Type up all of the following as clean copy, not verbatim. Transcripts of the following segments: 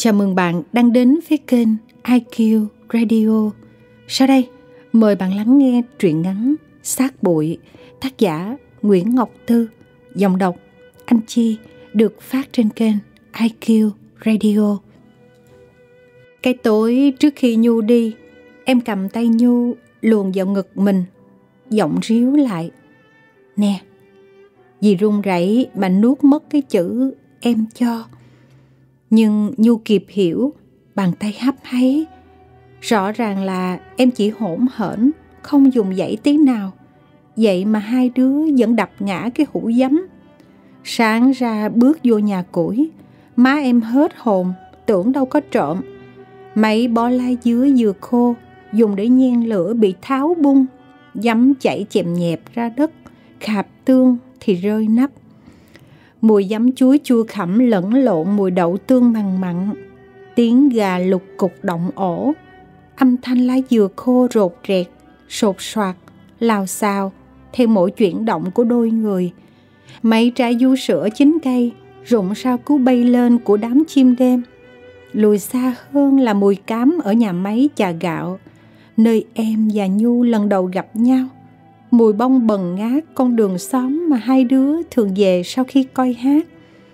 Chào mừng bạn đang đến với kênh IQ Radio. Sau đây, mời bạn lắng nghe truyện ngắn Xác Bụi, tác giả Nguyễn Ngọc Tư, giọng đọc Anh Chi, được phát trên kênh IQ Radio. Cái tối trước khi Nhu đi, em cầm tay Nhu luồn vào ngực mình, giọng ríu lại. Nè, dì run rẩy mà nuốt mất cái chữ em cho. Nhưng Nhu kịp hiểu, bàn tay hấp háy. Rõ ràng là em chỉ hỗn hển, không dùng dãy tí nào. Vậy mà hai đứa vẫn đập ngã cái hũ giấm. Sáng ra bước vô nhà củi, má em hết hồn, tưởng đâu có trộm. Mấy bó lá dứa vừa khô, dùng để nhen lửa bị tháo bung. Giấm chảy chèm nhẹp ra đất, khạp tương thì rơi nắp. Mùi giấm chuối chua khẩm lẫn lộn mùi đậu tương mặn mặn. Tiếng gà lục cục động ổ. Âm thanh lá dừa khô rột rẹt, sột soạt, lào xào theo mỗi chuyển động của đôi người. Mấy trái vú sữa chín cây rụng sao cứu bay lên của đám chim đêm. Lùi xa hơn là mùi cám ở nhà máy chà gạo, nơi em và Nhu lần đầu gặp nhau. Mùi bông bần ngát con đường xóm mà hai đứa thường về sau khi coi hát.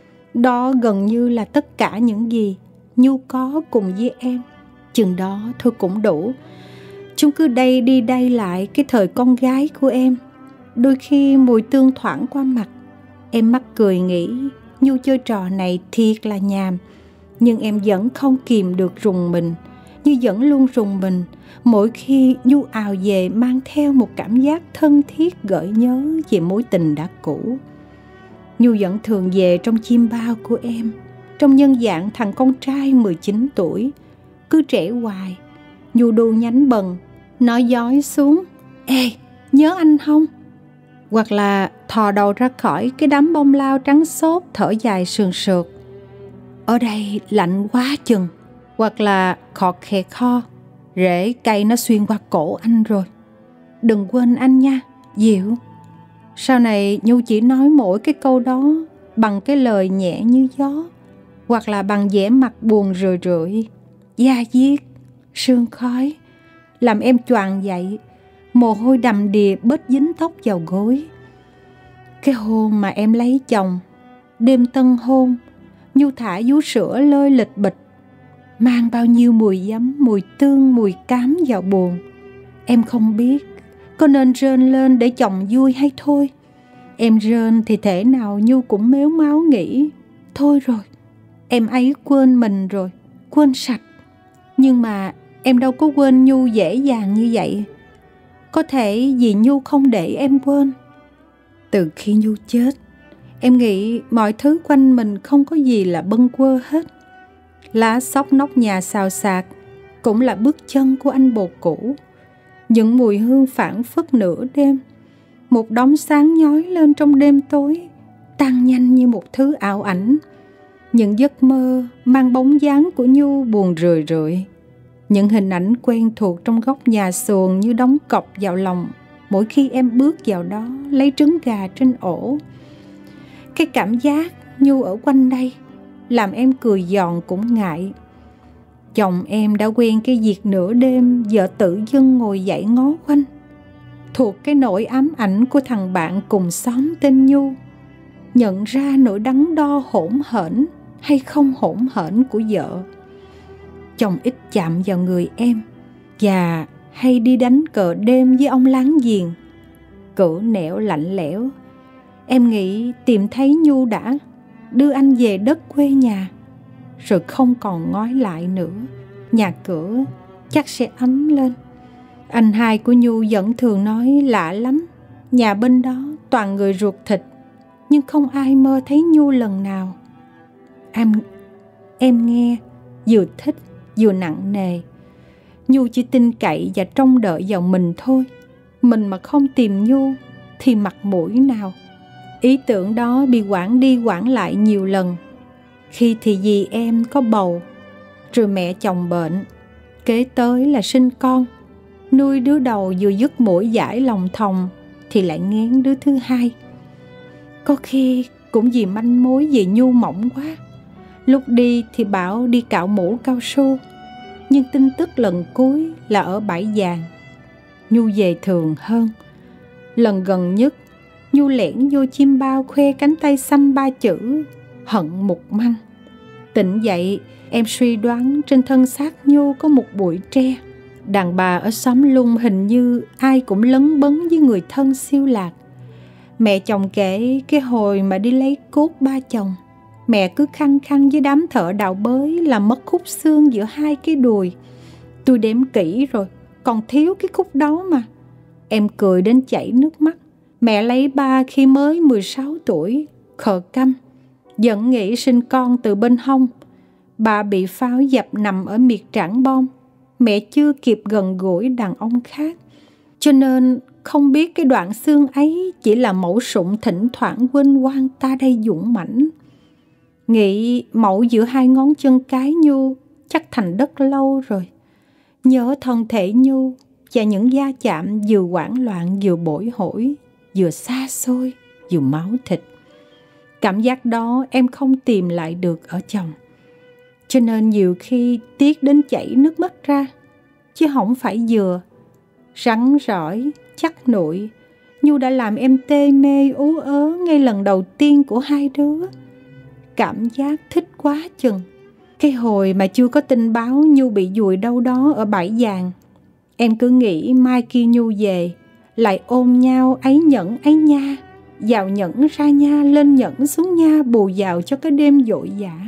Đó gần như là tất cả những gì Nhu có cùng với em. Chừng đó thôi cũng đủ. Chúng cứ đây đi đây lại cái thời con gái của em. Đôi khi mùi tương thoảng qua mặt, em mắc cười nghĩ Nhu chơi trò này thiệt là nhàm. Nhưng em vẫn không kìm được rùng mình, như vẫn luôn rùng mình mỗi khi Nhu ào về mang theo một cảm giác thân thiết gợi nhớ về mối tình đã cũ. Nhu vẫn thường về trong chim bao của em, trong nhân dạng thằng con trai 19 tuổi. Cứ trẻ hoài, Nhu đu nhánh bần, nói dói xuống: Ê, nhớ anh không? Hoặc là thò đầu ra khỏi cái đám bông lau trắng xốp thở dài sườn sượt: Ở đây lạnh quá chừng. Hoặc là khọt khè kho: Rễ cây nó xuyên qua cổ anh rồi. Đừng quên anh nha, Diệu. Sau này Nhu chỉ nói mỗi cái câu đó bằng cái lời nhẹ như gió, hoặc là bằng vẻ mặt buồn rười rượi, da diết, sương khói, làm em choàng dậy, mồ hôi đầm đìa bết dính tóc vào gối. Cái hôm mà em lấy chồng, đêm tân hôn, Nhu thả vú sữa lơi lịch bịch, mang bao nhiêu mùi giấm, mùi tương, mùi cám vào buồng. Em không biết có nên rên lên để chồng vui hay thôi. Em rên thì thể nào Nhu cũng mếu máo nghĩ: Thôi rồi, em ấy quên mình rồi, quên sạch. Nhưng mà em đâu có quên Nhu dễ dàng như vậy. Có thể vì Nhu không để em quên. Từ khi Nhu chết, em nghĩ mọi thứ quanh mình không có gì là bâng quơ hết. Lá xóc nóc nhà xào xạc cũng là bước chân của anh bồ cũ. Những mùi hương phảng phất nửa đêm, một đống sáng nhói lên trong đêm tối, tan nhanh như một thứ ảo ảnh. Những giấc mơ mang bóng dáng của Nhu buồn rười rượi. Những hình ảnh quen thuộc trong góc nhà xuồng như đóng cọc vào lòng mỗi khi em bước vào đó lấy trứng gà trên ổ. Cái cảm giác Nhu ở quanh đây làm em cười giòn cũng ngại. Chồng em đã quen cái việc nửa đêm vợ tự dưng ngồi dậy ngó quanh, thuộc cái nỗi ám ảnh của thằng bạn cùng xóm tên Nhu, nhận ra nỗi đắn đo hỗn hển hay không hỗn hển của vợ. Chồng ít chạm vào người em và hay đi đánh cờ đêm với ông láng giềng, cỡ nẻo lạnh lẽo. Em nghĩ tìm thấy Nhu đã, đưa anh về đất quê nhà, rồi không còn ngói lại nữa. Nhà cửa chắc sẽ ấm lên. Anh hai của Nhu vẫn thường nói lạ lắm, nhà bên đó toàn người ruột thịt, nhưng không ai mơ thấy Nhu lần nào. Em nghe vừa thích vừa nặng nề. Nhu chỉ tin cậy và trông đợi vào mình thôi. Mình mà không tìm Nhu thì mặt mũi nào. Ý tưởng đó bị hoãn đi hoãn lại nhiều lần. Khi thì dì em có bầu, rồi mẹ chồng bệnh, kế tới là sinh con. Nuôi đứa đầu vừa dứt mũi dãi lòng thòng thì lại nghén đứa thứ hai. Có khi cũng vì manh mối về Nhu mỏng quá, Lúc đi thì bảo đi cạo mũ cao su, nhưng tin tức lần cuối là ở bãi vàng. Nhu về thường hơn. Lần gần nhất, Nhu lẻn vô chim bao khoe cánh tay xăm 3 chữ hận mục măng. Tỉnh dậy, em suy đoán trên thân xác Nhu có một bụi tre. Đàn bà ở xóm Lung hình như ai cũng lấn bấn với người thân siêu lạc. Mẹ chồng kể cái hồi mà đi lấy cốt ba chồng, mẹ cứ khăng khăng với đám thợ đào bới làm mất khúc xương giữa 2 cái đùi. Tôi đếm kỹ rồi, còn thiếu cái khúc đó mà. Em cười đến chảy nước mắt. Mẹ lấy ba khi mới 16 tuổi, khờ câm, vẫn nghĩ sinh con từ bên hông. Bà bị pháo dập nằm ở miệt Trảng Bom. Mẹ chưa kịp gần gũi đàn ông khác, cho nên không biết cái đoạn xương ấy chỉ là mẫu sụng thỉnh thoảng quên quang ta đây dũng mãnh. Nghĩ mẫu giữa 2 ngón chân cái Nhu chắc thành đất lâu rồi. Nhớ thân thể Nhu và những va chạm vừa hoảng loạn vừa bồi hồi, vừa xa xôi vừa máu thịt. Cảm giác đó em không tìm lại được ở chồng, cho nên nhiều khi tiếc đến chảy nước mắt ra, chứ không phải vừa. Rắn rỏi, chắc nụi, Nhu đã làm em tê mê ú ớ ngay lần đầu tiên của 2 đứa. Cảm giác thích quá chừng. Cái hồi mà chưa có tin báo Nhu bị dùi đâu đó ở bãi vàng, em cứ nghĩ mai kia Nhu về lại ôm nhau ấy nhẫn ấy nha, vào nhẫn ra nha, lên nhẫn xuống nha, bù vào cho cái đêm vội vã.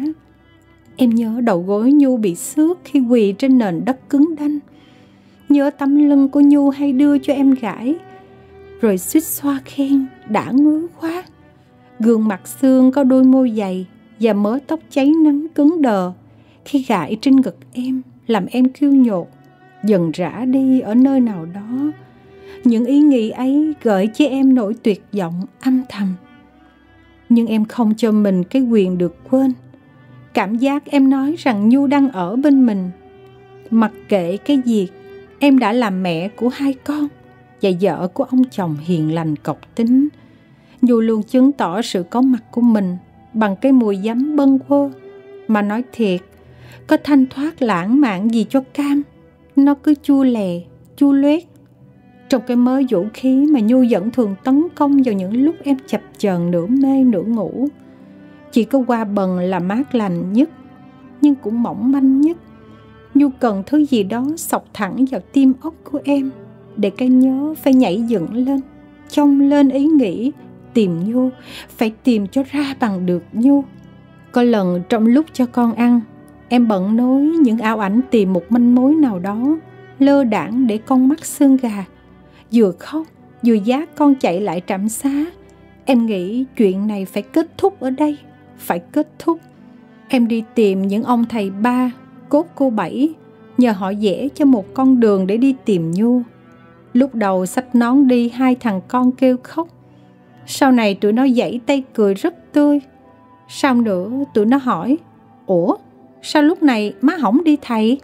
Em nhớ đầu gối Nhu bị xước khi quỳ trên nền đất cứng đanh. Nhớ tấm lưng của Nhu hay đưa cho em gãi, rồi suýt xoa khen đã ngứa quá. Gương mặt xương có đôi môi dày và mớ tóc cháy nắng cứng đờ khi gãi trên ngực em, làm em kiêu nhột, dần rã đi ở nơi nào đó. Những ý nghĩ ấy gợi cho em nỗi tuyệt vọng âm thầm. Nhưng em không cho mình cái quyền được quên cảm giác em nói rằng Nhu đang ở bên mình. Mặc kệ cái việc, em đã làm mẹ của 2 con và vợ của ông chồng hiền lành cọc tính. Nhu luôn chứng tỏ sự có mặt của mình bằng cái mùi giấm bâng quơ. Mà nói thiệt, có thanh thoát lãng mạn gì cho cam, nó cứ chua lè, chua loét. Trong cái mớ vũ khí mà Nhu vẫn thường tấn công vào những lúc em chập chờn nửa mê nửa ngủ. Chỉ có qua bần là mát lành nhất, nhưng cũng mỏng manh nhất. Nhu cần thứ gì đó xộc thẳng vào tim óc của em, để cái nhớ phải nhảy dựng lên, chông lên ý nghĩ tìm Nhu, phải tìm cho ra bằng được Nhu. Có lần trong lúc cho con ăn, em bận nối những ảo ảnh tìm một manh mối nào đó, lơ đãng để con mắt xương gà. Vừa khóc vừa dắt con chạy lại trạm xá. Em nghĩ chuyện này phải kết thúc ở đây, phải kết thúc. Em đi tìm những ông thầy Ba, cốt cô Bảy, nhờ họ vẽ cho một con đường để đi tìm Nhu. Lúc đầu xách nón đi, 2 thằng con kêu khóc. Sau này tụi nó giãy tay cười rất tươi. Sau nữa tụi nó hỏi: "Ủa, sao lúc này má hổng đi thầy?"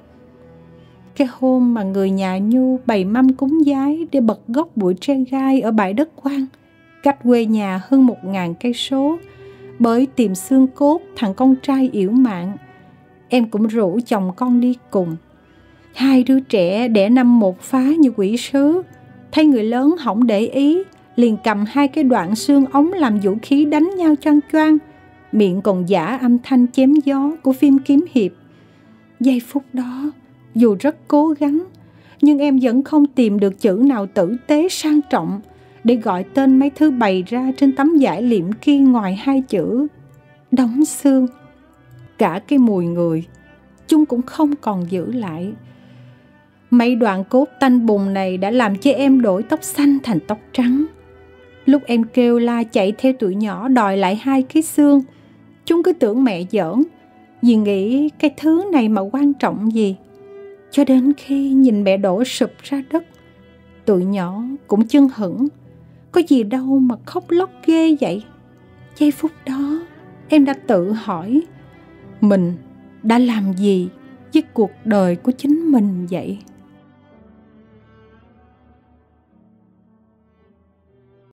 Cái hôm mà người nhà Nhu bày mâm cúng vái để bật gốc bụi tre gai ở bãi đất quang, cách quê nhà hơn 1000 cây số, bởi tìm xương cốt thằng con trai yểu mạn, em cũng rủ chồng con đi cùng. 2 đứa trẻ đẻ năm một phá như quỷ sứ, thấy người lớn hổng để ý, liền cầm 2 cái đoạn xương ống làm vũ khí đánh nhau choang choang, miệng còn giả âm thanh chém gió của phim kiếm hiệp. Giây phút đó, dù rất cố gắng, nhưng em vẫn không tìm được chữ nào tử tế sang trọng để gọi tên mấy thứ bày ra trên tấm vải liệm kia ngoài 2 chữ đóng xương. Cả cái mùi người chúng cũng không còn giữ lại. Mấy đoạn cốt tanh bùn này đã làm cho em đổi tóc xanh thành tóc trắng. Lúc em kêu la chạy theo tụi nhỏ đòi lại 2 cái xương, chúng cứ tưởng mẹ giỡn, vì nghĩ cái thứ này mà quan trọng gì. Cho đến khi nhìn mẹ đổ sụp ra đất, tụi nhỏ cũng chưng hửng. Có gì đâu mà khóc lóc ghê vậy. Giây phút đó em đã tự hỏi, mình đã làm gì với cuộc đời của chính mình vậy?